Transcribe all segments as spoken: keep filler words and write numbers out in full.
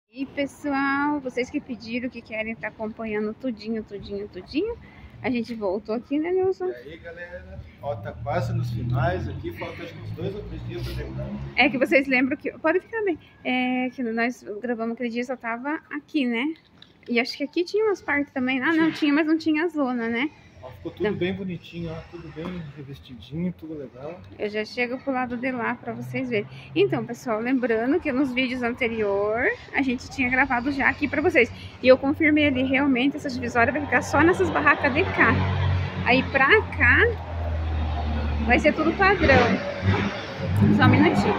E pessoal, vocês que pediram, que querem estar acompanhando tudinho, tudinho, tudinho, a gente voltou aqui, né, Nilson? E aí, galera? Ó, tá quase nos finais aqui, falta acho que uns dois ou três dias pra terminar. É que vocês lembram que... Pode ficar bem. É que nós gravamos aquele dia, só tava aqui, né? E acho que aqui tinha umas partes também. Ah, não, tinha, mas não tinha as lonas, né? Ó, ficou tudo não. bem bonitinho, ó, tudo bem revestidinho, tudo legal. Eu já chego pro lado de lá pra vocês verem. Então, pessoal, lembrando que nos vídeos anteriores a gente tinha gravado já aqui pra vocês. E eu confirmei ali, realmente, essa divisória vai ficar só nessas barracas de cá. Aí pra cá vai ser tudo padrão. Só um minutinho.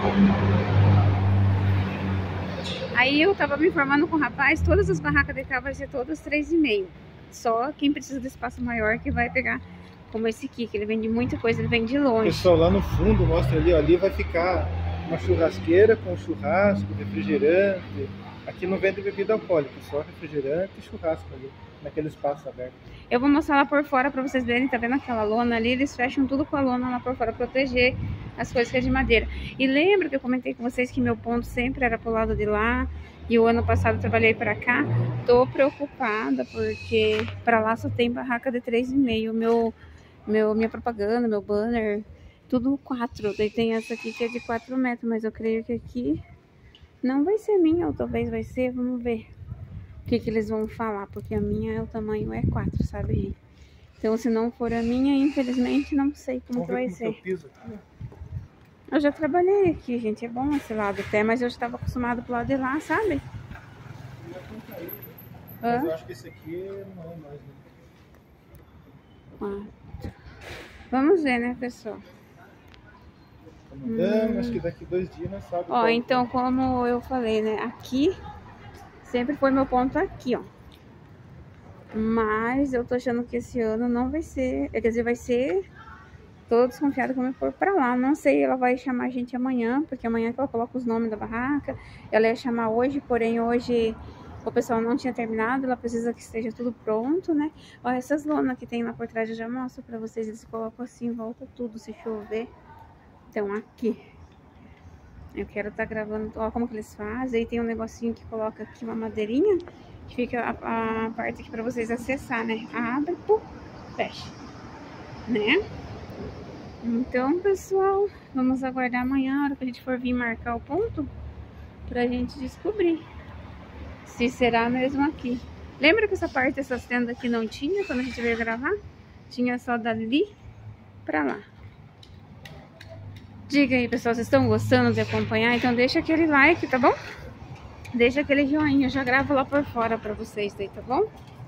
Aí eu tava me informando com o rapaz, todas as barracas de cá vai ser todas três e meio. Só quem precisa de espaço maior que vai pegar, como esse aqui, que ele vende muita coisa, ele vem de longe. Pessoal, lá no fundo, mostra ali, ó, ali vai ficar uma churrasqueira com churrasco, refrigerante. Aqui não vende bebida alcoólica, só refrigerante e churrasco ali, naquele espaço aberto. Eu vou mostrar lá por fora pra vocês verem, tá vendo aquela lona ali? Eles fecham tudo com a lona lá por fora, proteger as coisas que é de madeira. E lembra que eu comentei com vocês que meu ponto sempre era pro lado de lá, e o ano passado eu trabalhei pra cá? Tô preocupada, porque pra lá só tem barraca de três e meio, meu, meu, minha propaganda, meu banner, tudo quatro. Daí tem essa aqui que é de quatro metros, mas eu creio que aqui não vai ser minha, ou talvez vai ser, vamos ver o que que eles vão falar, porque a minha é o tamanho é quatro, sabe? Então se não for a minha, infelizmente, não sei como que vai ser. Eu, piso aqui. Eu já trabalhei aqui, gente, é bom esse lado até, mas eu já estava acostumado pro lado de lá, sabe? Mas eu acho que esse aqui não é mais, né? Quatro. Vamos ver, né, pessoal? Tá mudando, hum. Acho que daqui dois dias nós sabemos. Ó, então, como eu falei, né, aqui sempre foi meu ponto aqui, ó. Mas eu tô achando que esse ano não vai ser, quer dizer, vai ser... Tô desconfiada que eu me for pra lá. Não sei, ela vai chamar a gente amanhã, porque amanhã que ela coloca os nomes da barraca. Ela ia chamar hoje, porém hoje o pessoal não tinha terminado. Ela precisa que esteja tudo pronto, né? Ó, essas lonas que tem lá por trás eu já mostro pra vocês. Eles colocam assim, volta tudo, se chover. Então aqui eu quero estar tá gravando, ó, como que eles fazem. Aí tem um negocinho que coloca aqui uma madeirinha, que fica a, a parte aqui pra vocês acessar, né? Abre, pum, fecha, né? Então, pessoal, vamos aguardar amanhã, a hora que a gente for vir marcar o ponto, pra gente descobrir se será mesmo aqui. Lembra que essa parte, essas tendas aqui não tinha quando a gente veio gravar? Tinha só dali pra lá. Diga aí, pessoal, vocês estão gostando de acompanhar? Então deixa aquele like, tá bom? Deixa aquele joinha, eu já gravo lá por fora pra vocês aí, tá bom?